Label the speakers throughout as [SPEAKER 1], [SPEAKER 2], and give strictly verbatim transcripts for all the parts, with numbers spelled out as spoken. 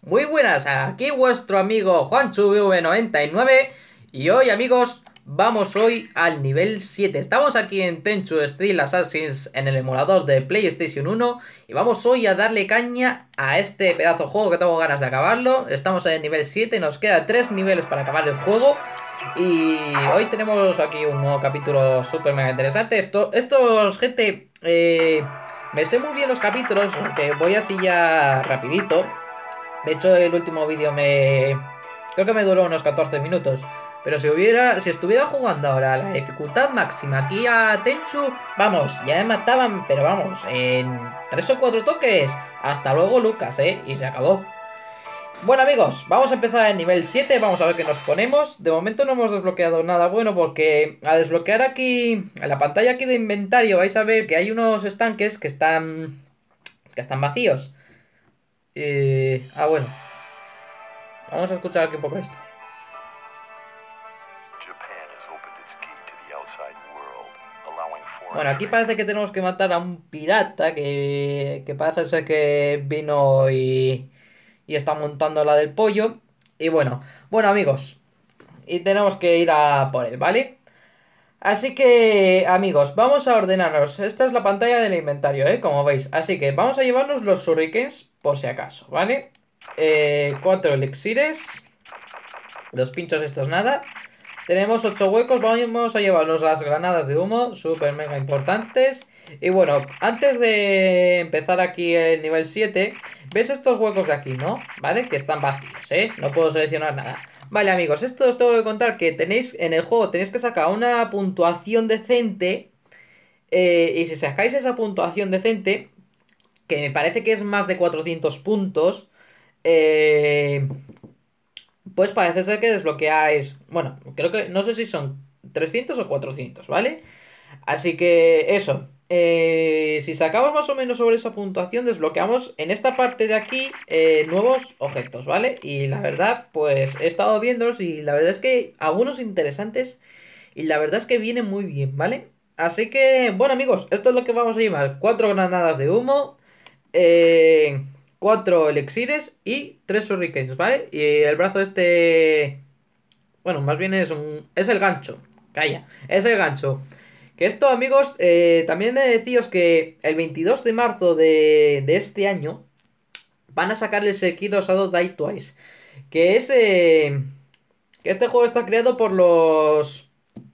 [SPEAKER 1] Muy buenas, aquí vuestro amigo JuanchuV noventa y nueve y hoy, amigos, vamos hoy al nivel siete. Estamos aquí en Tenchu Steel Assassins en el emulador de PlayStation uno y vamos hoy a darle caña a este pedazo de juego que tengo ganas de acabarlo. Estamos en el nivel siete, nos queda tres niveles para acabar el juego y hoy tenemos aquí un nuevo capítulo súper mega interesante. Esto, estos, gente, eh, me sé muy bien los capítulos porque voy así ya rapidito. De hecho, el último vídeo me... creo que me duró unos catorce minutos. Pero si hubiera... si estuviera jugando ahora a la dificultad máxima aquí a Tenchu, vamos, ya me mataban, pero vamos, en tres o cuatro toques. Hasta luego, Lucas, ¿eh? Y se acabó. Bueno, amigos, vamos a empezar el nivel siete, vamos a ver qué nos ponemos. De momento no hemos desbloqueado nada bueno porque al desbloquear aquí, en la pantalla aquí de inventario, vais a ver que hay unos estanques que están... que están vacíos. Eh... Ah, bueno. Vamos a escuchar aquí un poco esto. Bueno, aquí parece que tenemos que matar a un pirata que, que parece ser que vino y, y está montando la del pollo. Y bueno, bueno, amigos, y tenemos que ir a por él, ¿vale? Así que, amigos, vamos a ordenarnos. Esta es la pantalla del inventario, ¿eh? Como veis. Así que vamos a llevarnos los shurikens por si acaso, ¿vale? Eh, cuatro elixires. Los pinchos estos nada. Tenemos ocho huecos, vamos a llevarnos las granadas de humo, súper mega importantes. Y bueno, antes de empezar aquí el nivel siete, ¿ves estos huecos de aquí, no? ¿Vale? Que están vacíos, ¿eh? No puedo seleccionar nada. Vale, amigos, esto os tengo que contar que tenéis en el juego, tenéis que sacar una puntuación decente. Eh, y si sacáis esa puntuación decente, que me parece que es más de cuatrocientos puntos, eh... pues parece ser que desbloqueáis... Bueno, creo que... no sé si son trescientos o cuatrocientos, ¿vale? Así que eso. Eh, si sacamos más o menos sobre esa puntuación, desbloqueamos en esta parte de aquí eh, nuevos objetos, ¿vale? Y la verdad, pues he estado viéndolos y la verdad es que algunos interesantes y la verdad es que vienen muy bien, ¿vale? Así que, bueno, amigos, esto es lo que vamos a llevar. Cuatro granadas de humo. Eh... Cuatro elixires y tres shurikens, ¿vale? Y el brazo este... bueno, más bien es un... es el gancho. Calla, es el gancho. Que esto, amigos, eh, también he de deciros que el veintidós de marzo de, de este año van a sacar el Sekiro Shadow Die Twice. Que es... Eh, que este juego está creado por los...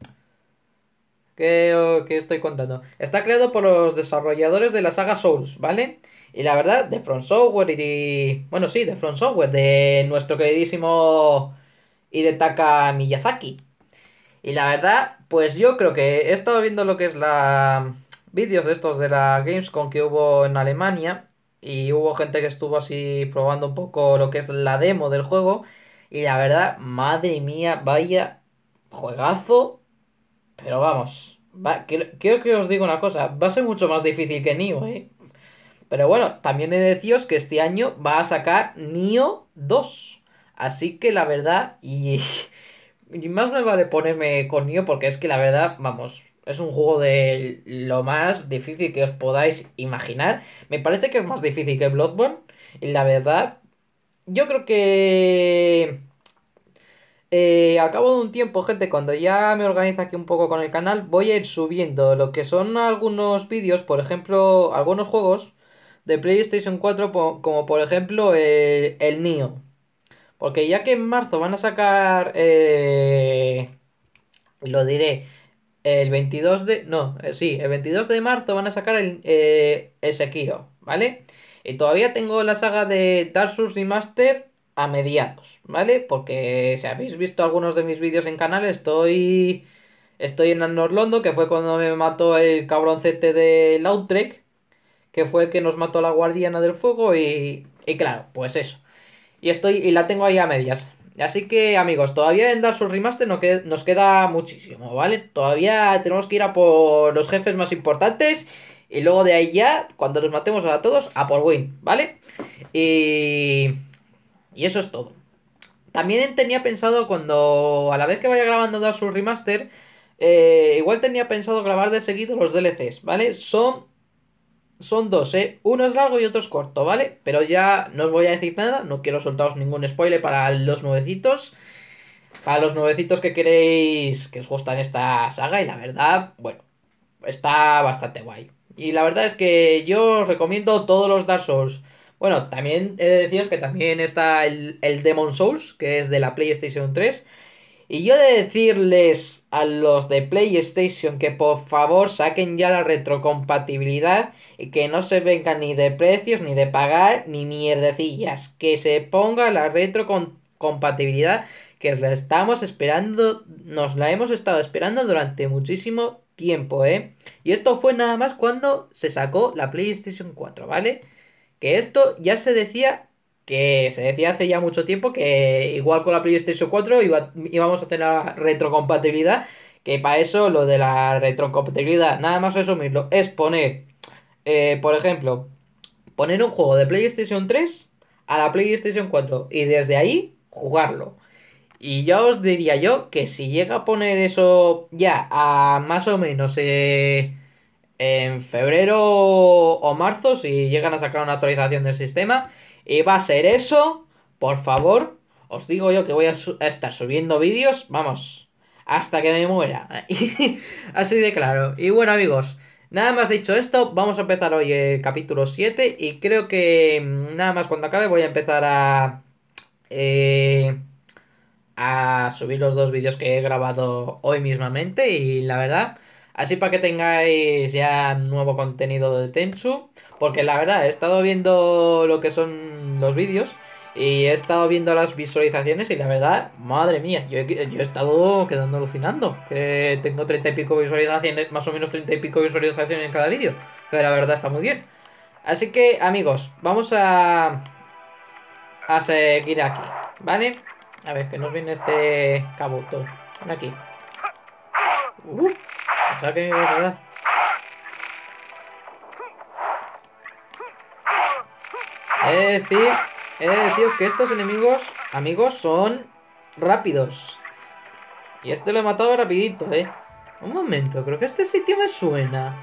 [SPEAKER 1] ¿Qué, qué estoy contando? Está creado por los desarrolladores de la saga Souls, ¿vale? Y la verdad, de From Software y... bueno, sí, de From Software, de nuestro queridísimo Hidetaka Miyazaki. Y la verdad, pues yo creo que he estado viendo lo que es la... vídeos de estos de la Gamescom que hubo en Alemania. Y hubo gente que estuvo así probando un poco lo que es la demo del juego. Y la verdad, madre mía, vaya juegazo. Pero vamos, va, quiero, quiero que os diga una cosa, va a ser mucho más difícil que Nioh, ¿eh? Pero bueno, también he de deciros que este año va a sacar Nioh dos. Así que la verdad, y, y más me vale ponerme con Nioh porque es que la verdad, vamos, es un juego de lo más difícil que os podáis imaginar. Me parece que es más difícil que Bloodborne. Y la verdad, yo creo que... Eh, al cabo de un tiempo, gente, cuando ya me organizo aquí un poco con el canal, voy a ir subiendo lo que son algunos vídeos, por ejemplo, algunos juegos de PlayStation cuatro, po- como por ejemplo eh, el Nioh. Porque ya que en marzo van a sacar, eh, lo diré, el veintidós de... no, eh, sí, el veintidós de marzo van a sacar el, eh, el Sekiro, ¿vale? Y todavía tengo la saga de Dark Souls Remaster a mediados, ¿vale? Porque si habéis visto algunos de mis vídeos en canal, estoy... estoy en Anor Londo, que fue cuando me mató el cabroncete de Lautrec, que fue el que nos mató la guardiana del fuego y... y claro, pues eso. Y estoy y la tengo ahí a medias. Así que, amigos, todavía en Dark Souls Remaster no que- nos queda muchísimo, ¿vale? Todavía tenemos que ir a por los jefes más importantes. Y luego de ahí ya, cuando los matemos a todos, a por win, ¿vale? Y... y eso es todo. También tenía pensado cuando... a la vez que vaya grabando Dark Souls Remaster... eh, igual tenía pensado grabar de seguido los D L Cs, ¿vale? Son... son dos, ¿eh? Uno es largo y otro es corto, ¿vale? Pero ya no os voy a decir nada, no quiero soltaros ningún spoiler para los nuevecitos. Para los nuevecitos que queréis, que os gustan esta saga, y la verdad, bueno, está bastante guay. Y la verdad es que yo os recomiendo todos los Dark Souls. Bueno, también he de deciros que también está el, el Demon Souls, que es de la PlayStation tres. Y yo he de decirles a los de PlayStation que por favor saquen ya la retrocompatibilidad y que no se vengan ni de precios, ni de pagar, ni mierdecillas. Que se ponga la retrocompatibilidad que la estamos esperando, nos la hemos estado esperando durante muchísimo tiempo, ¿eh? Y esto fue nada más cuando se sacó la PlayStation cuatro, ¿vale? Que esto ya se decía, que se decía hace ya mucho tiempo que igual con la PlayStation cuatro iba, íbamos a tener retrocompatibilidad, que para eso lo de la retrocompatibilidad, nada más resumirlo, es poner, eh, por ejemplo, poner un juego de PlayStation tres a la PlayStation cuatro y desde ahí jugarlo. Y ya os diría yo que si llega a poner eso ya a más o menos eh, en febrero o marzo, si llegan a sacar una actualización del sistema, y va a ser eso, por favor, os digo yo que voy a, su- a estar subiendo vídeos, vamos, hasta que me muera. Así de claro. Y bueno, amigos, nada más dicho esto, vamos a empezar hoy el capítulo siete y creo que mm, nada más cuando acabe voy a empezar a... eh, a subir los dos vídeos que he grabado hoy mismamente y la verdad, así para que tengáis ya nuevo contenido de Tenchu, porque la verdad he estado viendo lo que son los vídeos y he estado viendo las visualizaciones y la verdad, madre mía, yo he, yo he estado quedando alucinando, que tengo treinta y pico visualizaciones, más o menos treinta y pico visualizaciones en cada vídeo, que la verdad está muy bien. Así que amigos, vamos a, a seguir aquí, ¿vale? A ver, que nos viene este cabuto. Ven aquí. Uh, pensaba que me ibas a dar. He de decir, he de deciros que estos enemigos, amigos, son rápidos. Y este lo he matado rapidito, eh. Un momento, creo que este sitio me suena.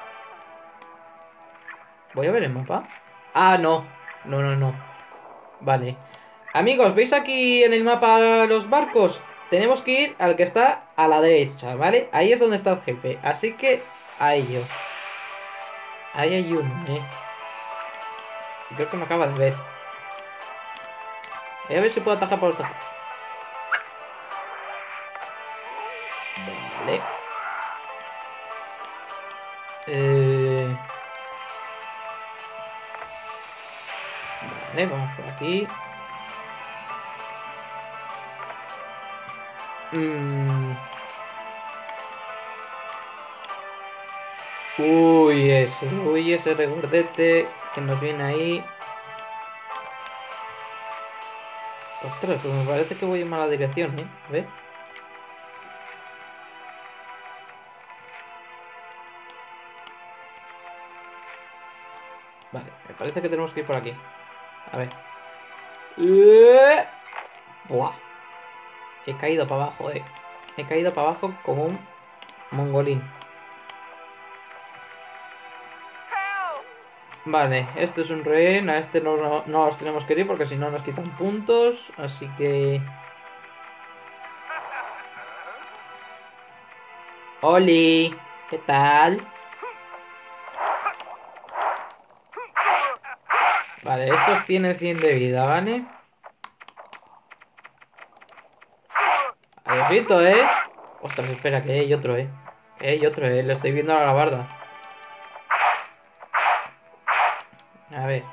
[SPEAKER 1] Voy a ver el mapa. Ah, no. No, no, no. Vale. Amigos, ¿veis aquí en el mapa los barcos? Tenemos que ir al que está a la derecha, ¿vale? Ahí es donde está el jefe. Así que a ello. Ahí hay uno, ¿eh? Creo que me acaba de ver. Voy a ver si puedo atajar por los tejados. Vale. Eh... Vale, vamos por aquí. Mm. Uy, ese, uy, ese regordete que nos viene ahí. Ostras, pues me parece que voy en mala dirección, ¿eh? A ver. Vale, me parece que tenemos que ir por aquí. A ver. Eh, Buah. He caído para abajo, eh. He caído para abajo como un mongolín. Vale, este es un rehén. A este no, no, no nos tenemos que ir porque si no nos quitan puntos. Así que... Oli, ¿qué tal? Vale, estos tienen cien de vida, ¿vale? Adiosito, ¿eh? Ostras, espera, que hay otro, ¿eh? Que hay otro, ¿eh? Le estoy viendo a la barda. A ver.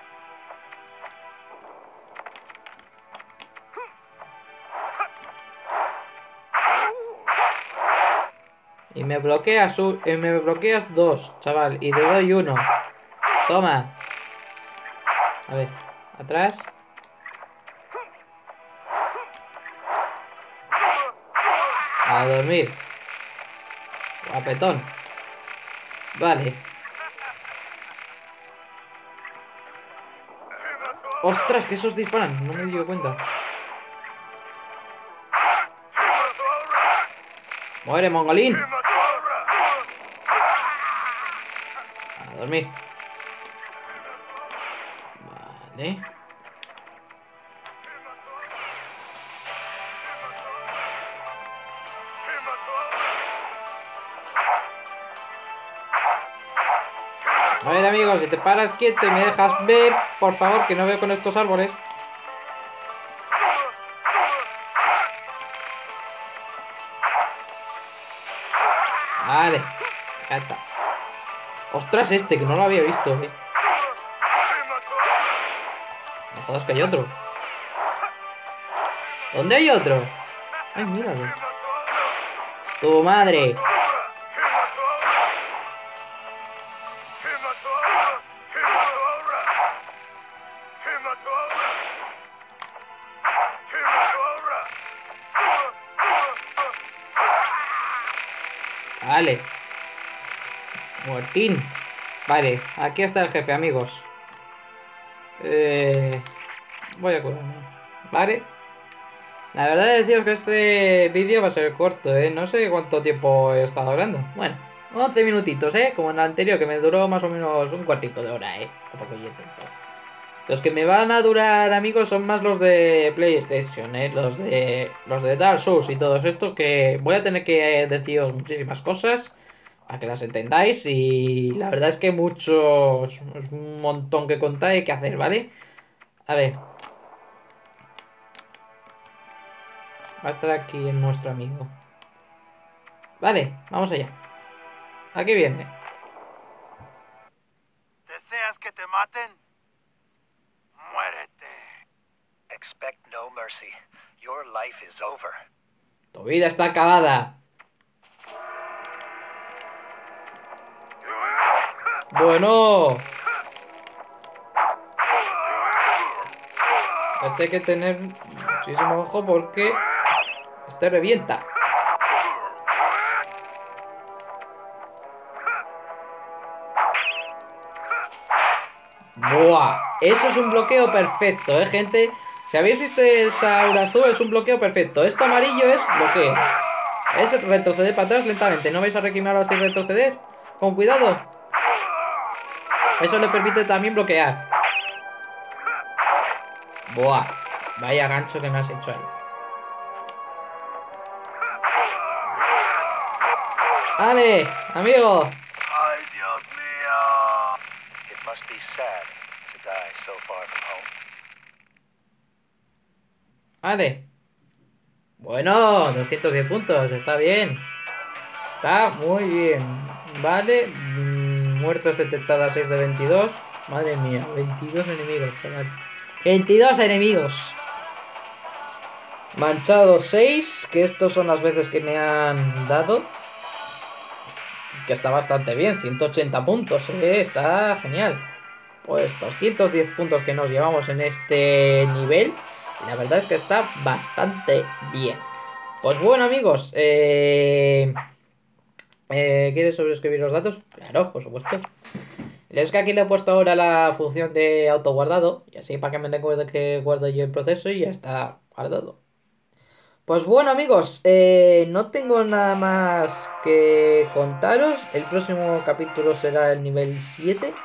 [SPEAKER 1] Y me bloqueas, un- y me bloqueas dos, chaval. Y te doy uno. Toma. A ver, atrás. A dormir. Guapetón. Vale. Ostras, que esos disparan. No me dio cuenta. Muere, mongolín. A dormir. Vale. A ver, amigos, si te paras quieto y me dejas ver, por favor, que no veo con estos árboles. Vale, ya está. Ostras, este, que no lo había visto, eh. No jodas que hay otro. ¿Dónde hay otro? Ay, míralo. ¡Tu madre! Vale. Muertín. Vale, aquí está el jefe, amigos. Eh, voy a curarme. Vale. La verdad es deciros que este vídeo va a ser corto, ¿eh? No sé cuánto tiempo he estado hablando. Bueno, once minutitos, ¿eh? Como en el anterior, que me duró más o menos un cuartito de hora, ¿eh? Tampoco yo intento. Los que me van a durar, amigos, son más los de PlayStation, ¿eh? Los de, los de Dark Souls y todos estos, que voy a tener que deciros muchísimas cosas para que las entendáis. Y la verdad es que muchos, es un montón que contar y que hacer, ¿vale? A ver. Va a estar aquí en nuestro amigo. Vale, vamos allá. Aquí viene.
[SPEAKER 2] ¿Deseas que te maten? Muérete. Expect no mercy. Your life is over.
[SPEAKER 1] Tu vida está acabada. Bueno. Este hay que tener muchísimo ojo porque este revienta. Buah, eso es un bloqueo perfecto, eh, gente. Si habéis visto esa aura azul, es un bloqueo perfecto. Esto amarillo es bloqueo. Es retroceder para atrás lentamente. No vais a requimarlo así retroceder. Con cuidado. Eso le permite también bloquear. Buah, vaya gancho que me has hecho ahí. Vale, amigo.
[SPEAKER 2] Ay, Dios mío. It must be sad to die so far from home.
[SPEAKER 1] Vale. Bueno, doscientos diez puntos, está bien. Está muy bien. Vale. Mm, muertos detectados seis de veintidós. Madre mía, veintidós enemigos, chaval. veintidós enemigos. Manchados seis, que estos son las veces que me han dado. Que está bastante bien, ciento ochenta puntos, ¿eh? Está genial. Pues doscientos diez puntos que nos llevamos en este nivel. Y la verdad es que está bastante bien. Pues bueno, amigos, eh... Eh, ¿quieres sobreescribir los datos? Claro, por supuesto. Es que aquí le he puesto ahora la función de autoguardado. Y así para que me recuerde que guardo yo el proceso y ya está guardado. Pues bueno, amigos, eh, no tengo nada más que contaros. El próximo capítulo será el nivel siete.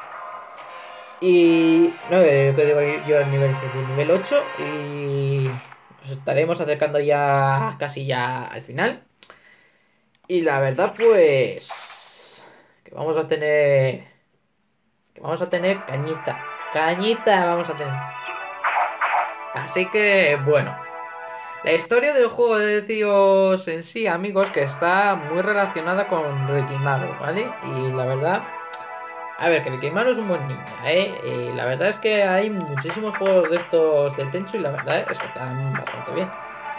[SPEAKER 1] Y... no, eh, que digo yo el nivel siete, el nivel ocho. Y nos estaremos acercando ya casi ya al final. Y la verdad, pues... que vamos a tener... que vamos a tener cañita. Cañita vamos a tener. Así que, bueno. La historia del juego de deciros en sí, amigos, que está muy relacionada con Rikimaru, ¿vale? Y la verdad... a ver, que Rikimaru es un buen ninja, ¿eh? Y la verdad es que hay muchísimos juegos de estos del Tenchu y la verdad es que están bastante bien.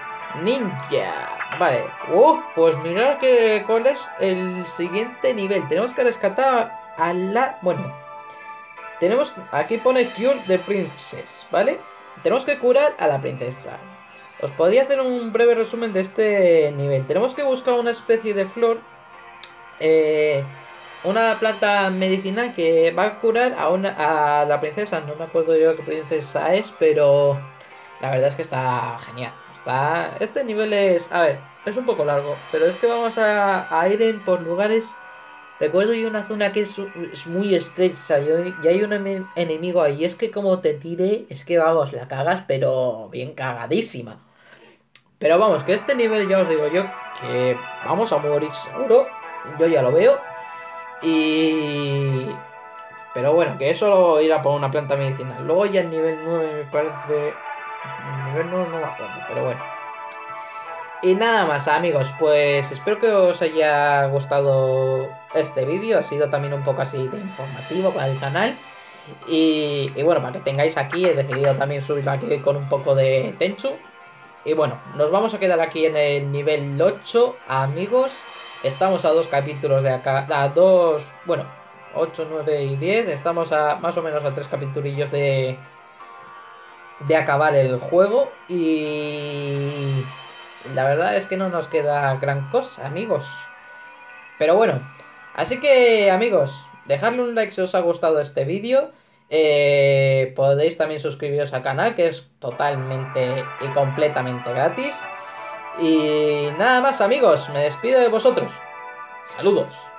[SPEAKER 1] Ninja. Vale. Oh, pues mirad que cuál es el siguiente nivel. Tenemos que rescatar a la... bueno. Tenemos... aquí pone Cure the Princess, ¿vale? Tenemos que curar a la princesa. Os podría hacer un breve resumen de este nivel. Tenemos que buscar una especie de flor. Eh... una planta medicinal que va a curar a, una, a la princesa. No me acuerdo yo qué princesa es, pero la verdad es que está genial. Está... este nivel es... a ver, es un poco largo, pero es que vamos a, a ir en por lugares Recuerdo hay una zona que es, es muy estrecha y hay, y hay un ene- enemigo ahí. Es que como te tire, es que vamos, la cagas, pero bien cagadísima. Pero vamos, que este nivel ya os digo yo que vamos a morir seguro. Yo ya lo veo. Y... Pero bueno, que eso irá por una planta medicinal. Luego ya el nivel nueve me parece... El nivel nueve no me acuerdo, pero bueno. Y nada más, amigos, pues espero que os haya gustado este vídeo. Ha sido también un poco así de informativo para el canal. Y, y bueno, para que tengáis aquí, he decidido también subirlo aquí con un poco de Tenchu. Y bueno, nos vamos a quedar aquí en el nivel ocho, amigos. Estamos a dos capítulos de acá, a dos, bueno, ocho, nueve y diez. Estamos a más o menos a tres capitulillos de, de acabar el juego. Y la verdad es que no nos queda gran cosa, amigos. Pero bueno, así que amigos, dejadle un like si os ha gustado este vídeo. Eh, podéis también suscribiros al canal, que es totalmente y completamente gratis. Y nada más, amigos, me despido de vosotros. Saludos.